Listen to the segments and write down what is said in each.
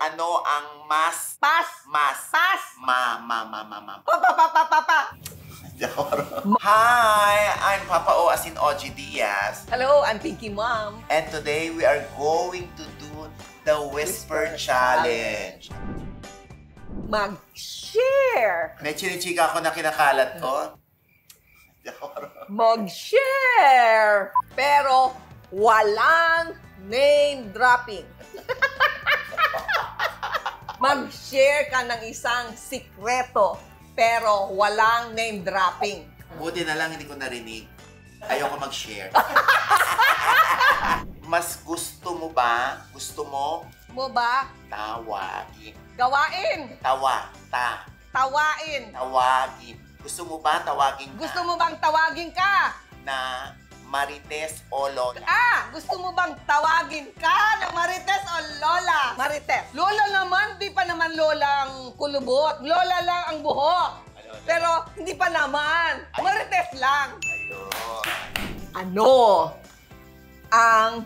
Ano ang mas... Pas. Mas... Pas. Ma. Pa. Hi! I'm Papa O as in OG Diaz. Hello, I'm Pinky Mom. And today we are going to do the Whisper Challenge. Mag-share. May chinichika ako na kinakalat ko. Mag-share. Pero walang name dropping. Mag-share ka ng isang sikreto, pero walang name dropping. Buti na lang hindi ko narinig. Ayoko mag-share. Mas gusto mo ba? Gusto mo? Mo ba? Tawagin. Gawain. Tawain. Tawagin. Gusto mo ba tawagin ka? Gusto mo bang tawagin ka? Na Marites o Lola? Gusto mo bang tawagin ka na Marites o Lola? Marites. Lola naman, di pa naman Lola ang kulubot. Lola lang ang buhok. Pero hindi pa naman. Marites lang. Ayun. Ano ang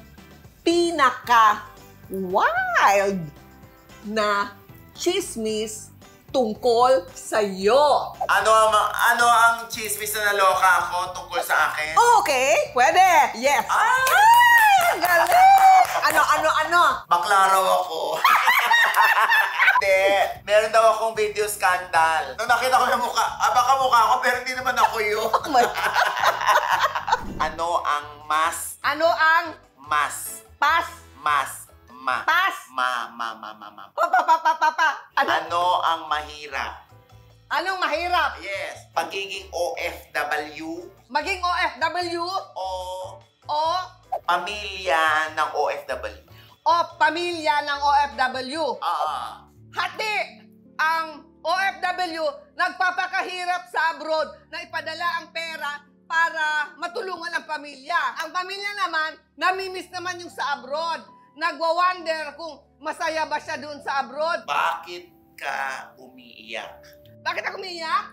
pinaka-wild na chismis tungkol sa'yo? Ano ang chismis na naloka ako tungkol sa akin? Okay, pwede. Yes. Galing! Ano? Bakla raw ako. Hindi. Meron daw akong video scandal. Nung nakita ko yung mukha, baka mukha ako pero hindi naman ako yun. Oh my God. Ano ang mas? Ano ang Mas. pas? Mas. Ma. Pas? Ma. Pa. Ano ang mahirap? Anong mahirap? Yes. Pagiging OFW Maging OFW o pamilya ng OFW. o pamilya ng OFW. Hati ang OFW nagpapakahirap sa abroad na ipadala ang pera para matulungan ang pamilya. Ang pamilya naman, namimiss naman yung sa abroad. Nagwa-wonder kung masaya ba siya doon sa abroad. Bakit ka umiiyak? Bakit ako umiyak?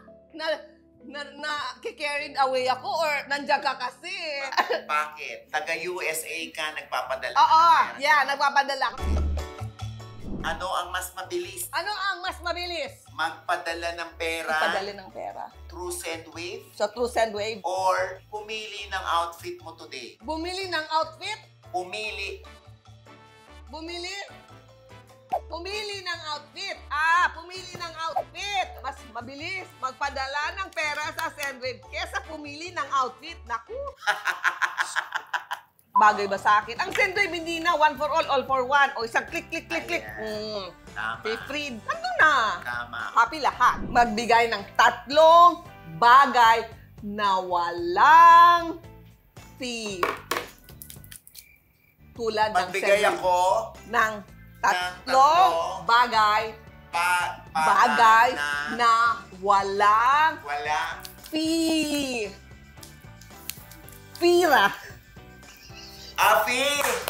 Carried away ako or nandiyan ka kasi? Bakit? Taga-USA ka, nagpapadala Oo, ng pera. yeah, nagpapadala ako. Ano ang mas mabilis? Ano ang mas mabilis? Magpadala ng pera Ipadali ng pera. through Sendwave So, through Sendwave, or pumili ng outfit mo today? bumili ng outfit, Pumili. Pumili ng outfit. Pumili ng outfit. Mas mabilis magpadala ng pera sa Sendwave kesa pumili ng outfit. Naku. Bagay ba sa akin? Ang Sendwave hindi na one for all for one. O isang click. Tama. Free. Nandun na. Tama. Happy lahat. Magbigay ng 3 bagay na walang fee. Tulad ng Magbigay Sendwave. ako Ng tatlong bagay bagay na walang wala fee. Fira. Afi!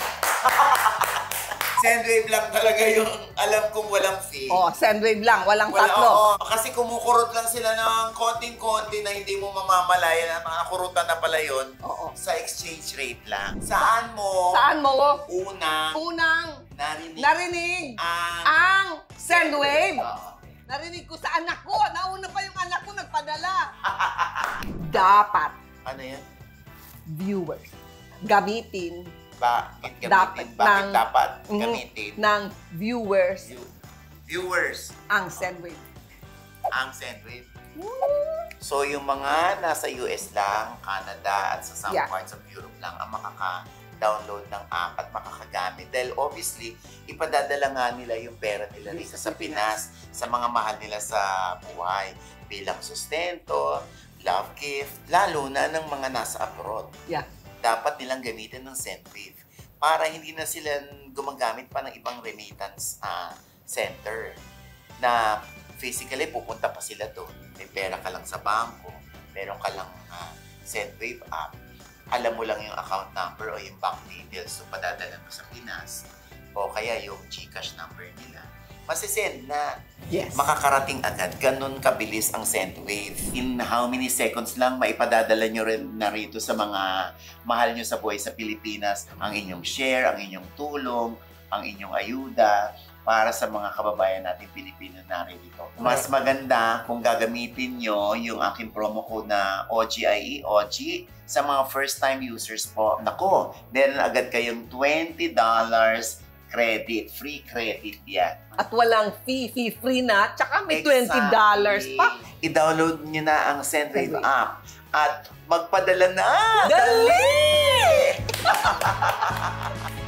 Sendwave lang talaga yung alam kong walang fee. Sendwave lang. Walang tatlo. Oo. Kasi kumukurot lang sila ng konting-konti na hindi mo mamamalayan na mga kurutan na pala yun. Oo. Sa exchange rate lang. Saan mo Unang narinig ang Sendwave. Oo. Narinig ko sa anak ko. Nauna pa yung anak ko nagpadala. Dapat Ano yan? viewers gamitin Bakit dapat gamitin ng viewers viewers ang Sendwave. ang Sendwave? So, yung mga nasa US lang, Canada, at sa some parts of Europe lang ang makaka-download ng app at makakagamit. Dahil obviously, ipadadala nga nila yung pera nila rito sa Pinas sa mga mahal nila sa buhay bilang sustento, love gift, lalo na ng mga nasa abroad. Yeah. Dapat nilang gamitin ng Sendwave para hindi na sila gumagamit pa ng ibang remittance center na physically pupunta pa sila doon. May pera ka lang sa bangko, meron ka lang Sendwave app, alam mo lang yung account number o yung bank details so padadala mo sa Pinas o kaya yung GCash number nila. Masisend na makakarating agad. Ganun kabilis ang Sendwave. In how many seconds lang maipadadala nyo rin na rito sa mga mahal nyo sa buhay sa Pilipinas ang inyong share, ang inyong tulong, ang inyong ayuda, para sa mga kababayan natin Pilipino na narito. Mas maganda kung gagamitin nyo yung aking promo code na OGIE, OG, sa mga first-time users po. Nako, meron agad kayong $20 credit. Free credit yan. At walang fee, free na. Tsaka may Exactly. $20 pa. I-download nyo na ang Sendwave app at magpadala na! Dali!